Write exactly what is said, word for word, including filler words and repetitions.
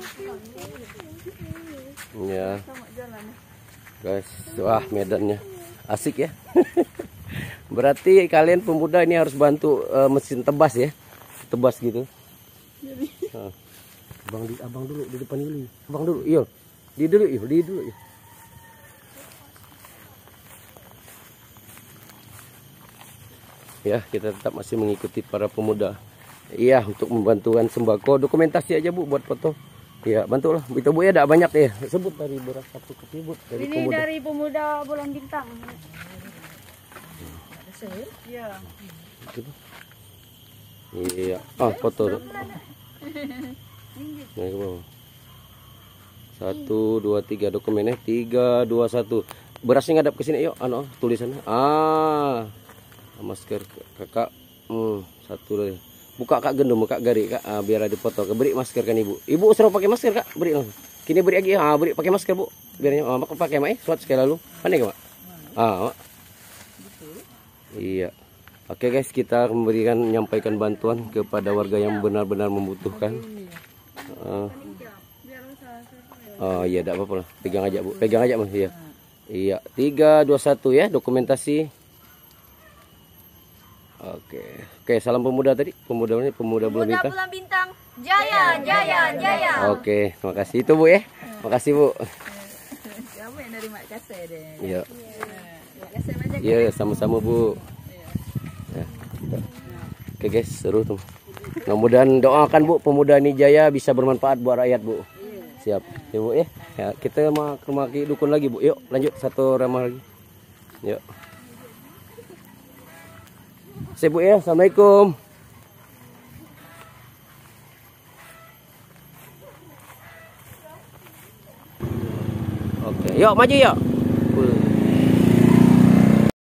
Ya. Guys, wah medannya asik ya. Berarti kalian pemuda ini harus bantu uh, mesin tebas ya. Tebas gitu. Nah. Abang di abang dulu di depan dulu. Abang dulu, iya. Di dulu, iya, di dulu. Iya. Ya, kita tetap masih mengikuti para pemuda. Iya, untuk membantukan sembako. Dokumentasi aja Bu buat foto. Iya, bantulah. Itu Bu ya, ada banyak ya. Sebut dari beras satu kecil Bu dari ini pemuda. dari pemuda Bulan Bintang. Iya. Iya. Ah, foto. Nah, ke bawah. Satu, dua, tiga dokumennya. Tiga, dua, satu. Berasnya ngadap ke sini. Yuk, anu tulisannya. Ah. Masker kakak, hmm, satu deh. Buka kak gendum, kak gari kak, ah, biar ada foto. Beri masker kan ibu. Ibu suruh pakai masker kak, beri langsung. Kini beri lagi, ah beri pakai masker Bu. Biarnya, ah, pakai mak, suat sekali lalu. Pandai gak mak? Ah, mak. Iya. Oke guys, kita memberikan, menyampaikan bantuan kepada warga yang benar-benar membutuhkan. Uh, oh iya, tidak apa-apa lah. Pegang aja Bu, pegang aja mas. Iya. Iya. Tiga, dua, satu ya, dokumentasi. Oke, oke, salam pemuda tadi, pemuda ini pemuda Bulan Bintang. Bulan Bintang, jaya, jaya, jaya. Oke, terima kasih itu Bu ya, makasih Bu. Kamu yang dari Mak Kase deh. Iya. Mak Kase aja. Iya, sama-sama Bu. Ya. Oke guys, seru tuh. Mudah-mudahan doakan Bu, pemuda ini jaya bisa bermanfaat buat rakyat Bu. Siap, ya Bu ya. Ya kita mau ke rumah dukun lagi Bu. Yuk, lanjut satu ramah lagi. Yuk. Sibuk ya, assalamualaikum. Oke, yuk maju yuk.